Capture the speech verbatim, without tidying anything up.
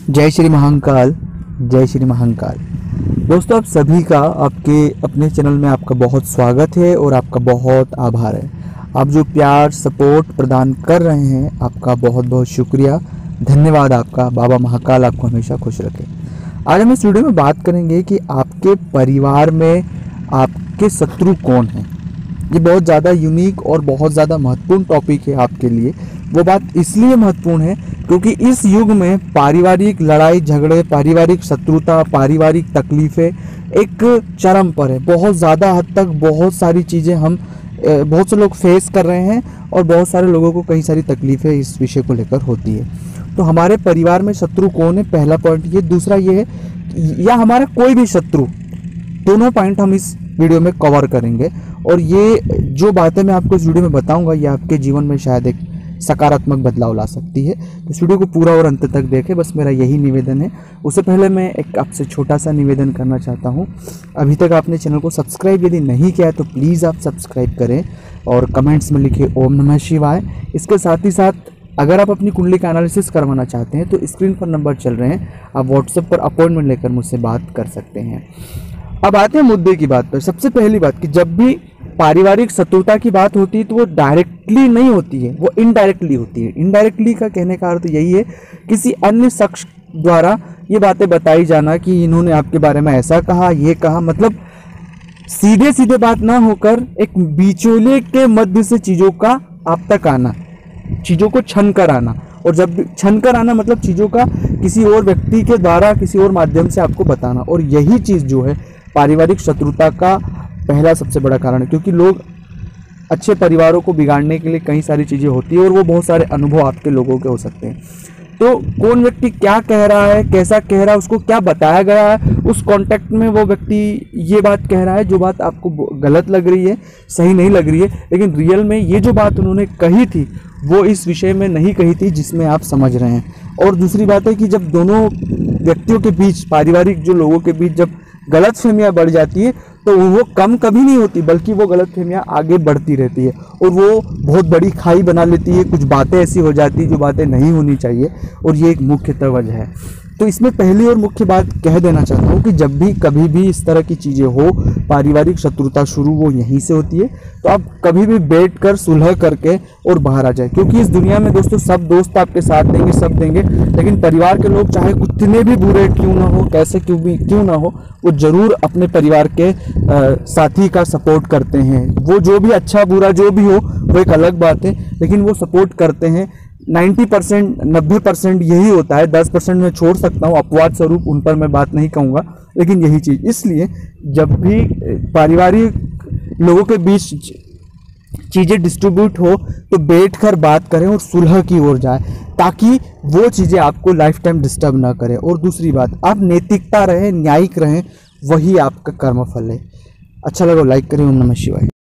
जय श्री महाकाल, जय श्री महाकाल। दोस्तों, आप सभी का आपके अपने चैनल में आपका बहुत स्वागत है और आपका बहुत आभार है। आप जो प्यार सपोर्ट प्रदान कर रहे हैं, आपका बहुत बहुत शुक्रिया, धन्यवाद आपका। बाबा महाकाल आपको हमेशा खुश रखे। आज हम इस वीडियो में बात करेंगे कि आपके परिवार में आपके शत्रु कौन हैं। ये बहुत ज़्यादा यूनिक और बहुत ज़्यादा महत्वपूर्ण टॉपिक है आपके लिए। वो बात इसलिए महत्वपूर्ण है क्योंकि इस युग में पारिवारिक लड़ाई झगड़े, पारिवारिक शत्रुता, पारिवारिक तकलीफ़ें एक चरम पर है। बहुत ज़्यादा हद तक बहुत सारी चीज़ें हम बहुत से लोग फेस कर रहे हैं और बहुत सारे लोगों को कई सारी तकलीफ़ें इस विषय को लेकर होती है। तो हमारे परिवार में शत्रु कौन है, पहला पॉइंट ये। दूसरा ये है या हमारा कोई भी शत्रु, दोनों पॉइंट हम इस वीडियो में कवर करेंगे। और ये जो बातें मैं आपको इस वीडियो में बताऊंगा, ये आपके जीवन में शायद एक सकारात्मक बदलाव ला सकती है। तो इस वीडियो को पूरा और अंत तक देखें, बस मेरा यही निवेदन है। उससे पहले मैं एक आपसे छोटा सा निवेदन करना चाहता हूँ। अभी तक आपने चैनल को सब्सक्राइब यदि नहीं किया है तो प्लीज़ आप सब्सक्राइब करें और कमेंट्स में लिखें ओम नमः शिवाय। इसके साथ ही साथ अगर आप अपनी कुंडली का एनालिसिस करवाना चाहते हैं तो स्क्रीन पर नंबर चल रहे हैं, आप व्हाट्सएप पर अपॉइंटमेंट लेकर मुझसे बात कर सकते हैं। अब आते हैं मुद्दे की बात पर। सबसे पहली बात कि जब भी पारिवारिक शत्रुता की बात होती है तो वो डायरेक्टली नहीं होती है, वो इनडायरेक्टली होती है। इनडायरेक्टली का कहने का अर्थ यही है, किसी अन्य शख्स द्वारा ये बातें बताई जाना कि इन्होंने आपके बारे में ऐसा कहा, ये कहा। मतलब सीधे सीधे बात ना होकर एक बिचौलिए के मध्य से चीज़ों का आप तक आना, चीज़ों को छन कर आना। और जब छन कर आना मतलब चीज़ों का किसी और व्यक्ति के द्वारा किसी और माध्यम से आपको बताना। और यही चीज़ जो है पारिवारिक शत्रुता का पहला सबसे बड़ा कारण है, क्योंकि लोग अच्छे परिवारों को बिगाड़ने के लिए कई सारी चीज़ें होती है और वो बहुत सारे अनुभव आपके लोगों के हो सकते हैं। तो कौन व्यक्ति क्या कह रहा है, कैसा कह रहा है, उसको क्या बताया गया है, उस कॉन्टेक्स्ट में वो व्यक्ति ये बात कह रहा है जो बात आपको गलत लग रही है, सही नहीं लग रही है, लेकिन रियल में ये जो बात उन्होंने कही थी वो इस विषय में नहीं कही थी जिसमें आप समझ रहे हैं। और दूसरी बात है कि जब दोनों व्यक्तियों के बीच, पारिवारिक जो लोगों के बीच जब गलतफहमियां बढ़ जाती है तो वो कम कभी नहीं होती, बल्कि वो गलतफहमियां आगे बढ़ती रहती है और वो बहुत बड़ी खाई बना लेती है। कुछ बातें ऐसी हो जाती है जो बातें नहीं होनी चाहिए, और ये एक मुख्यतः वजह है। तो इसमें पहली और मुख्य बात कह देना चाहता हूँ कि जब भी कभी भी इस तरह की चीज़ें हो, पारिवारिक शत्रुता शुरू वो यहीं से होती है। तो आप कभी भी बैठ कर सुलह करके और बाहर आ जाए, क्योंकि इस दुनिया में दोस्तों सब दोस्त आपके साथ देंगे, सब देंगे, लेकिन परिवार के लोग चाहे कितने भी बुरे क्यों ना हो, कैसे क्यों भी क्यों ना हो, वो ज़रूर अपने परिवार के आ, साथी का सपोर्ट करते हैं। वो जो भी अच्छा बुरा जो भी हो वो एक अलग बात है, लेकिन वो सपोर्ट करते हैं। नब्बे परसेंट नब्बे परसेंट यही होता है। दस परसेंट मैं छोड़ सकता हूँ, अपवाद स्वरूप उन पर मैं बात नहीं कहूँगा, लेकिन यही चीज़। इसलिए जब भी पारिवारिक लोगों के बीच चीज़ें डिस्ट्रीब्यूट हो तो बैठकर बात करें और सुलह की ओर जाए, ताकि वो चीज़ें आपको लाइफ टाइम डिस्टर्ब ना करें। और दूसरी बात, आप नैतिकता रहें, न्यायिक रहें, वही आपका कर्मफल है। अच्छा लगा लाइक करें। ओम नमः शिवाय।